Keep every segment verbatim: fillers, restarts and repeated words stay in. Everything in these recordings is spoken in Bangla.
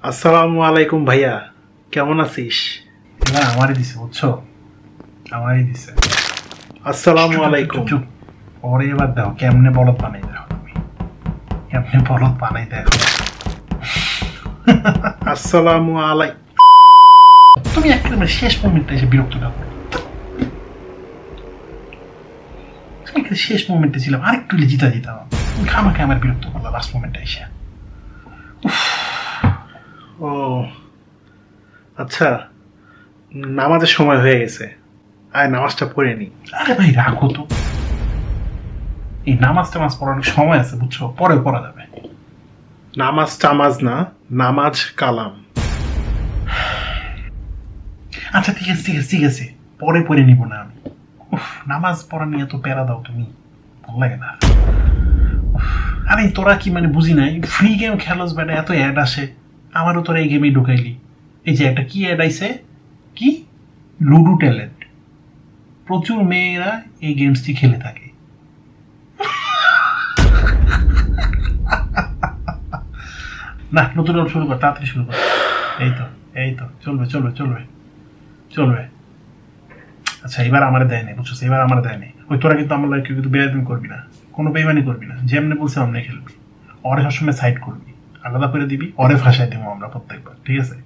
আসসালামু আলাইকুম ভাইয়া, কেমন আছিস? না আমারই দিছে বুঝছো, আমারই দিছে। আসসালামু আলাইকুম। চুপ, পরে এবার দেখো কেমনে বলদ বানাই দেখো, তুমি কেমনে বলদ বানাই দেখো। আসসালামু আলাইকুম। তুমি একেবারে শেষ মোমেন্টে এসে বিরক্ত থাকো। তুমি শেষ মোমেন্টে ছিলাম, আরেকটু জিতা জিতাম, তুমি খামাকে আমার বিরক্ত করলো লাস্ট মোমেন্টে এসে। ও আচ্ছা, নামাজের সময় হয়ে গেছে, আয় নামাজটা পড়ে নি। আরে ভাই রাখো তো, এই নামাজ টামাজ পড়ানোর সময় আছে বুঝছো, পরে পড়া যাবে। নামাজ টামাজ না, নামাজ কালাম। আচ্ছা ঠিক আছে ঠিক আছে ঠিক আছে, পরে পড়ে নিব না আমি। নামাজ পড়া নিয়ে তো প্যারা দাও তুমি, ভালো লাগে না। আরে তোরা কি মানে বুঝি নাই, ফ্রি গেম খেলোস বেটা, এত অ্যাড আসে, আমারও তোরা এই গেমেই ঢুকাইলি। এই যে একটা কি অ্যাড আইছে, কি লুডো ট্যালেন্ট, প্রচুর মেয়েরা এই গেমসটি খেলে থাকে। না নতুন শুরু কর, তাড়াতাড়ি শুরু কর। এই তো এই তো চলবে চলবে চলবে চলবে। আচ্ছা এবার আমার দেয় নেই বুঝছো, এবার আমার দেয় নেই। ওই তোরা কিন্তু আমার লাগে কিন্তু বেয়াদবি করবি না, কোনো বেইমানি করবি না, যেমনি বলছে অমনি খেলবি। অরে সবসময় সাইড করবি, আলাদা করে দিবি, অরে ফাঁসাই দেবো আমরা প্রত্যেকবার, ঠিক আছে?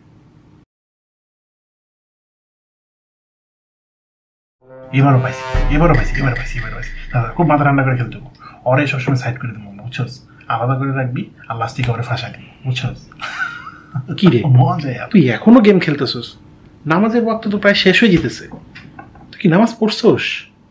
এবারও পাইছি এবারও পাইছি এবারও পাইছি এবারও পাইছি দাদা, খুব মাথা ঠান্ডা করে খেলতে দেবো। অরে সবসময় সাইড করে দেবো আমরা, বুঝছস? আলাদা করে রাখবি আর লাস্টিকে ওরে ফাঁসাই দিবি, বুঝছস? কি রে মজা, তুই এখনো গেম খেলতেছস? নামাজের ওয়াক্ত তো প্রায় শেষ হয়ে যেতেছে, তুই কি নামাজ পড়ছস?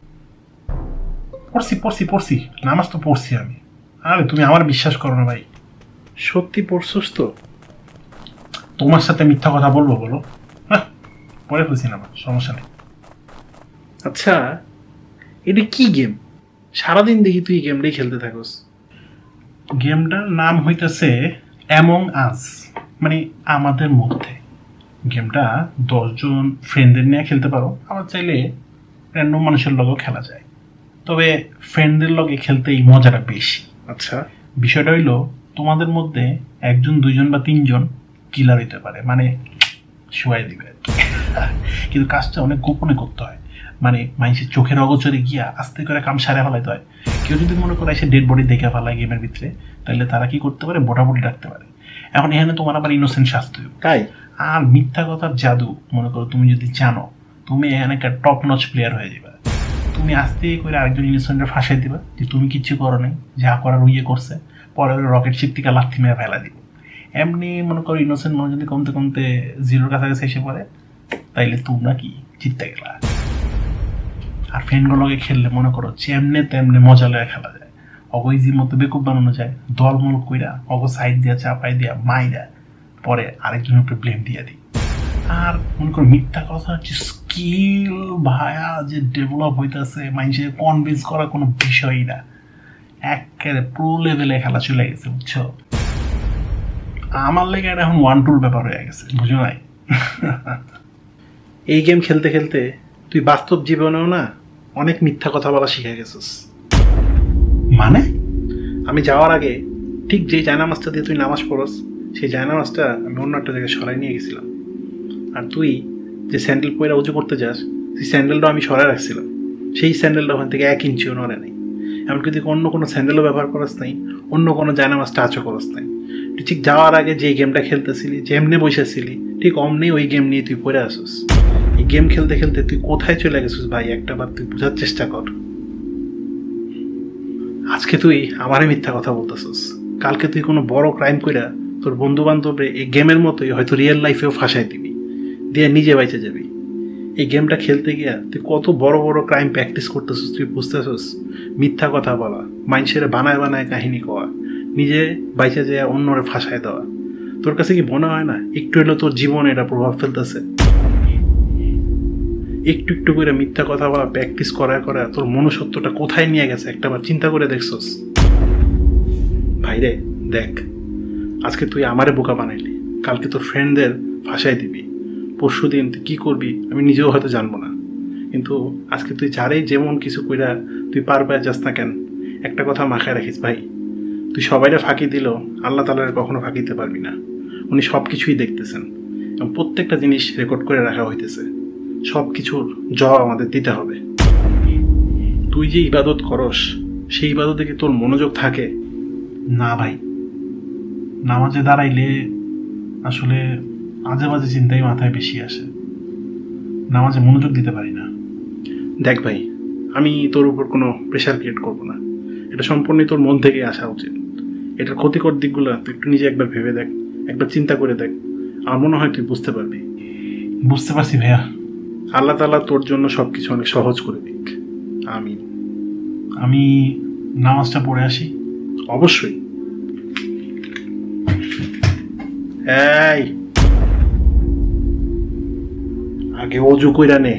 পড়ছি পড়ছি পড়ছি নামাজ তো পড়ছি আমি। আরে তুমি আমার বিশ্বাস করো না ভাই। সত্যি পড়ছস তো? তোমার সাথে মিথ্যা কথা বলবো বলো? হ্যাঁ পড়ে ফেলছি নামাজ, সমস্যা নেই। আচ্ছা এটা কি গেম? সারাদিন দেখি তুই গেমটাই খেলতে থাকস। গেমটার নাম হইতেছে অ্যামং আস, মানে আমাদের মধ্যে। গেমটা দশজন ফ্রেন্ডদের নিয়ে খেলতে পারো, আবার চাইলে র্যান্ডম মানুষের লগেও খেলা যায়, তবে ফ্রেন্ডদের লগে খেলতে এই মজাটা বেশি। আচ্ছা বিষয়টা হইলো তোমাদের মধ্যে একজন দুইজন বা তিনজন কিলার হইতে পারে, মানে শুয়াই দিবে আর কি। কিন্তু কাজটা অনেক গোপনে করতে হয়, মানে মানুষের চোখের অগোচরে গিয়া আস্তে করে কাম সারে ফেলাইতে হয়। কেউ যদি মনে করে এসে ডেড বডি দেখে ফেলায় গেমের ভিতরে, তাহলে তারা কি করতে পারে, মোটামুটি রাখতে পারে। এখন এখানে তোমার আবার ইনোসেন্ট শাস্তি হবে তাই। আর মিথ্যা কথার জাদু, মনে করো তুমি যদি জানো, তুমি এখানে একটা টপ নচ প্লেয়ার হয়ে যাবে। তুমি আস্তে করে আরেকজন ইনোসেন্টের ফাঁসাই দিবা যে তুমি কিচ্ছু করো নাই, যা করার উইয়ে করছে, পরে রকেট শিপ থেকে লাথি মেরে ফেলা দিব। এমনি মনে করো ইনোসেন্ট মানুষ যদি কমতে কমতে জিরোর কাছাকাছি এসে পড়ে, তাইলে তোমরা কি জিততে গেলা। আর ফ্রেন্ডগুলোকে খেললে মনে করো যেমনে তেমনে মজা লয়ে খেলা যায়, অগইজির মতো বেকুব বানানো যায়, দলমল কইরা অগ সাইড দিয়া চাপাই দিয়া মাইরা পরে আরেকজনের উপরে ব্লেম দিয়ে দিই। আর মনে করো মিথ্যা কথা যে স্কিল ভায়া যে ডেভেলপ হইতেছে, মানুষের কনভিন্স করা কোনো বিষয়ই না, একেবারে প্রো লেভেলে খেলা চলে গেছে বুঝছো। আমার লেগে এটা এখন ওয়ান টুল ব্যাপার হয়ে গেছে, বুঝো নাই? এই গেম খেলতে খেলতে তুই বাস্তব জীবনেও না অনেক মিথ্যা কথা বলা শিখে গেছিস। মানে আমি যাওয়ার আগে ঠিক যেই জায়নামাজটা দিয়ে তুই নামাজ পড়স, সেই জায়নামাজটা আমি অন্য একটা জায়গায় সরাই নিয়ে গেছিলাম। আর তুই যে স্যান্ডেল পরে উঁচু করতে যাস, সেই স্যান্ডেলটা আমি সরাই রাখছিলাম। সেই স্যান্ডেলটা ওখান থেকে এক ইঞ্চিও নড়ে নাই। এমনকি তুই অন্য কোনো স্যান্ডেলও ব্যবহার করস নাই, অন্য কোনো জায়নামাজ টাচও করস নাই। তুই ঠিক যাওয়ার আগে যে গেমটা খেলতেছিলি, যেমনি বসেছিলি, ঠিক অমনি ওই গেম নিয়ে তুই পড়ে আসিস। এই গেম খেলতে খেলতে তুই কোথায় চলে গেছিস ভাই, একটা বার তুই বোঝার চেষ্টা কর। আজকে তুই আমারই মিথ্যা কথা বলতেছিস, কালকে তুই কোনো বড় ক্রাইম কইরা তোর বন্ধু বান্ধবরে এই গেমের মতোই হয়তো রিয়েল লাইফেও ফাঁসাই দিবি, দিয়ে নিজে বাইচে যাবি। এই গেমটা খেলতে গিয়া তুই কত বড় বড় ক্রাইম প্র্যাকটিস করতেছিস, তুই বুঝতেছিস? মিথ্যা কথা বলা, মানুষের বানায় বানায় কাহিনী কওয়া, নিজে বাইচে যায় অন্যরে ফাঁসায় দেওয়া। তোর কাছে কি মনে হয় না একটু হলেও তোর জীবনে এটা প্রভাব ফেলতেছে? একটু একটু করে মিথ্যা কথা বলা প্র্যাকটিস করা করা তোর মনুষ্যত্বটা কোথায় নিয়ে গেছে একটাবার চিন্তা করে দেখছস? ভাইরে দেখ, আজকে তুই আমারে বোকা বানাইলি, কালকে তোর ফ্রেন্ডদের ফাঁসাই দিবি, পরশু দিন তুই কী করবি আমি নিজেও হয়তো জানবো না। কিন্তু আজকে তুই যারেই যেমন কিছু কইরা তুই পার পায়ে যাস না কেন, একটা কথা মাথায় রাখিস ভাই, তুই সবাইরে ফাঁকি দিলেও আল্লাহ তাআলারে কখনো ফাঁকি দিতে পারবি না। উনি সব কিছুই দেখতেছেন এবং প্রত্যেকটা জিনিস রেকর্ড করে রাখা হইতেছে। সব কিছুর জবাব আমাদের দিতে হবে। তুই যে ইবাদত করস সেই ইবাদতে কি তোর মনোযোগ থাকে? না ভাই, নামাজে দাঁড়াইলে আসলে আজে বাজে চিন্তাই মাথায় বেশি আসে, নামাজে মনোযোগ দিতে পারি না। দেখ ভাই, আমি তোর উপর কোনো প্রেশার ক্রিয়েট করবো না, এটা সম্পূর্ণই তোর মন থেকে আসা উচিত। এটার ক্ষতিকর দিকগুলো তুই একটু নিজে একবার ভেবে দেখ, একবার চিন্তা করে দেখ, আমার মনে হয় তুই বুঝতে পারবি। বুঝতে পারছি ভাইয়া। আল্লাহ তাআলা তোর জন্য সবকিছু অনেক সহজ করে দিক। আমিন। আমি নামাজটা পড়ে আসি। অবশ্যই। এই আগে অজু কইরা নে।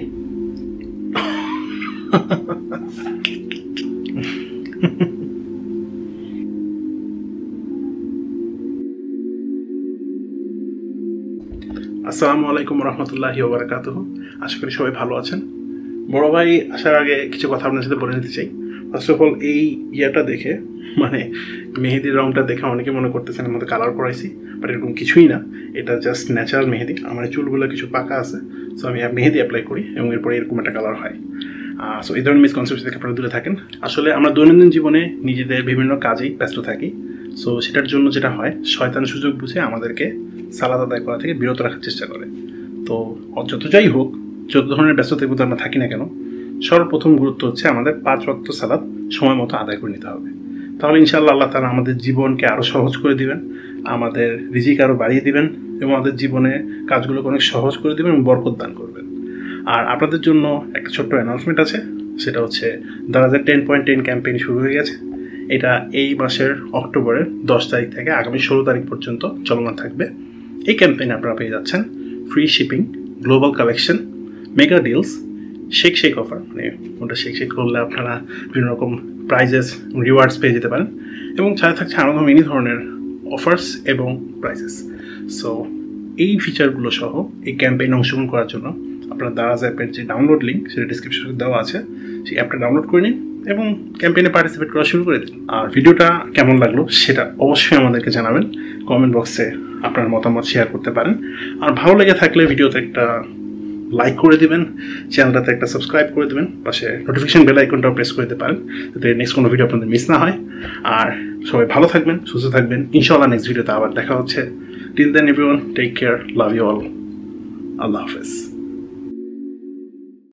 আসসালামু আলাইকুম রহমতুল্লাহি ওয়া বারাকাতুহু। আশা করি সবাই ভালো আছেন। বড় ভাই আসার আগে কিছু কথা আপনার সাথে বলে নিতে চাই। ফার্স্ট অফ অল, এই ইয়াটা দেখে মানে মেহেদির রংটা দেখে অনেকে মনে করতেছেন এর মধ্যে কালার করাইছি, বাট এরকম কিছুই না। এটা জাস্ট ন্যাচারাল মেহেদি। আমার চুলগুলো কিছু পাকা আছে, সো আমি মেহেদি অ্যাপ্লাই করি এবং এরপরে এরকম একটা কালার হয়। সো এই ধরনের মিসকনসেপ্ট থেকে আপনারা দূরে থাকেন। আসলে আমরা দৈনন্দিন জীবনে নিজেদের বিভিন্ন কাজেই ব্যস্ত থাকি। সো সেটার জন্য যেটা হয়, শয়তান সুযোগ বুঝে আমাদেরকে সালাত আদায় করা থেকে বিরত রাখার চেষ্টা করে। তো যত যাই হোক, যত ধরনের ব্যস্ততার মধ্যে আমরা থাকি না কেন, সর্বপ্রথম গুরুত্ব হচ্ছে আমাদের পাঁচ ওয়াক্ত সালাত সময় মতো আদায় করে নিতে হবে। তাহলে ইনশাআল্লাহ আল্লাহ তাআলা আমাদের জীবনকে আরও সহজ করে দিবেন, আমাদের রিজিক আরও বাড়িয়ে দিবেন এবং আমাদের জীবনে কাজগুলোকে অনেক সহজ করে দিবেন এবং বরকত দান করবেন। আর আপনাদের জন্য একটা ছোট্ট অ্যানাউন্সমেন্ট আছে, সেটা হচ্ছে দারাজের টেন পয়েন্ট টেন ক্যাম্পেইন শুরু হয়ে গেছে। এটা এই মাসের অক্টোবরের দশ তারিখ থেকে আগামী ষোলো তারিখ পর্যন্ত চলমান থাকবে। এই ক্যাম্পেইনে আপনারা পেয়ে যাচ্ছেন free shipping, global collection, mega deals, shake shake offer, মানে ওটা শেক শেক করলে আপনারা বিভিন্ন রকম প্রাইজেস, রিওয়ার্ডস পেয়ে যেতে পারেন এবং সাথে থাকছে আরও মিনি ধরনের অফার্স এবং প্রাইজেস। সো এই ফিচারগুলো সহ এই ক্যাম্পেইনে অংশগ্রহণ করার জন্য আপনার দারাজ অ্যাপের যে ডাউনলোড লিঙ্ক সেটা ডিসক্রিপশনে দেওয়া আছে, সেই অ্যাপটা ডাউনলোড করে নিন এবং ক্যাম্পেইনে পার্টিসিপেট করা শুরু করে দিন। আর ভিডিওটা কেমন লাগলো সেটা অবশ্যই আমাদেরকে জানাবেন, কমেন্ট বক্সে আপনার মতামত শেয়ার করতে পারেন। আর ভালো লেগে থাকলে ভিডিওতে একটা লাইক করে দিবেন, চ্যানেলটাতে একটা সাবস্ক্রাইব করে দেবেন, পাশে নোটিফিকেশন বেল আইকনটাও প্রেস করে দিতে পারেন যাতে নেক্সট কোনো ভিডিও আপনাদের মিস না হয়। আর সবাই ভালো থাকবেন, সুস্থ থাকবেন। ইনশাআল্লাহ নেক্সট ভিডিওতে আবার দেখা হচ্ছে। Till then everyone, take care, love you all, আল্লাহ হাফেজ।